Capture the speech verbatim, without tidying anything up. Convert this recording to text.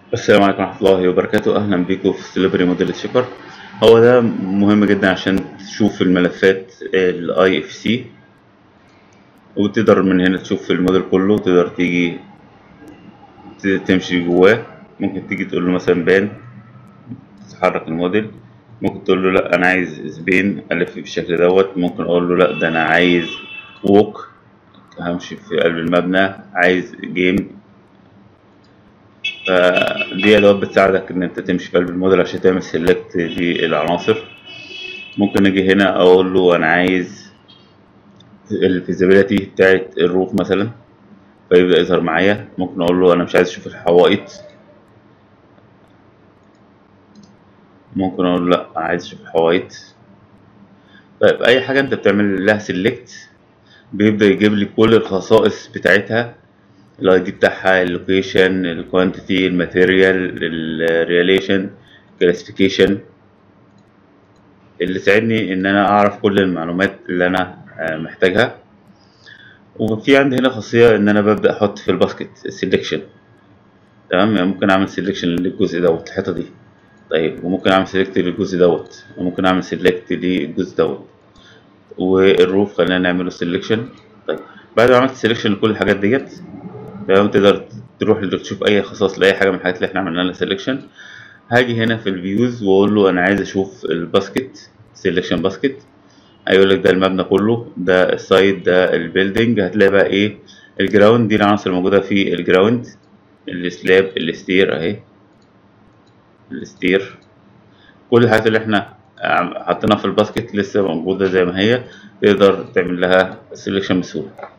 السلام عليكم ورحمة الله وبركاته. أهلا بيكم في سوليبري موديل تشيكر. هو ده مهم جدا عشان تشوف الملفات ال آي إف سي، وتقدر من هنا تشوف الموديل كله، وتقدر تيجي ت- تمشي جواه. ممكن تيجي تقول له مثلا بان تحرك الموديل، ممكن تقول له لا أنا عايز سبين ألف بالشكل دوت، ممكن أقول له لا ده أنا عايز ووك همشي في قلب المبنى، عايز جيم. فدي أدوات بتساعدك إن أنت تمشي في قلب الموديل عشان تعمل سيلكت للعناصر. ممكن اجي هنا اقول له انا عايز الفيزيبيليتي بتاعت الروف مثلا، فيبدأ يظهر معايا. ممكن اقول له انا مش عايز اشوف الحوائط، ممكن اقول له لا عايز اشوف الحوائط. طيب اي حاجة انت بتعمل لها سيلكت بيبدأ يجيب لي كل الخصائص بتاعتها، الاي دي بتاعها، اللوكيشن، الكوانتيتي، الماتيريال، الريليشن، كلاسيفيكيشن، اللي ساعدني ان انا اعرف كل المعلومات اللي انا آه، محتاجها. وفي عندي هنا خاصية إن أنا ببدأ أحط في الباسكت سيلكشن. تمام، يعني ممكن أعمل سيلكشن للجزء دوت، الحيطة دي. طيب وممكن أعمل سيلكت للجزء دوت، وممكن أعمل سيلكت للجزء دوت. والروف خلينا نعمله سيلكشن. طيب بعد ما عملت سيلكشن لكل الحاجات ديت، تمام، تقدر تروح تشوف أي خصائص لأي حاجة من الحاجات اللي إحنا عملنا لها سيلكشن. هاجي هنا في الفيوز وأقول له أنا عايز أشوف الباسكت سيلكشن باسكت. هيقول لك ده المبنى كله، ده السايد، ده البيلدينج. هتلاقي بقى ايه؟ الجراوند دي العناصر الموجودة في الجراوند، السلاب، الستير اهي، الستير. كل الحاجات اللي احنا عم- حطيناها في الباسكت لسه موجودة زي ما هي، تقدر تعمل لها سيلكشن بسهولة.